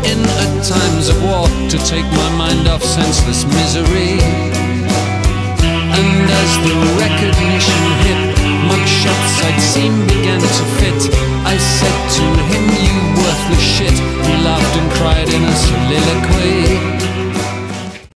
in at times of war to take my mind off senseless misery. And as the recognition hit, mugshots I'd seen began to fit. I said to him, you worthless shit. He laughed and cried in a soliloquy.